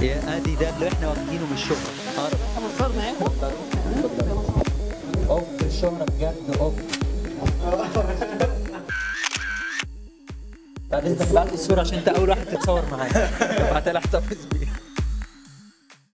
يا ادي ده اللي احنا واخدينه من الشهرة. عرب. صار معاكم؟ اوف الشهرة بجد اوف. بعد اذنك ابعت لي الصورة عشان انت اول واحد تتصور معايا. ابعتها لي احتفظ بيها.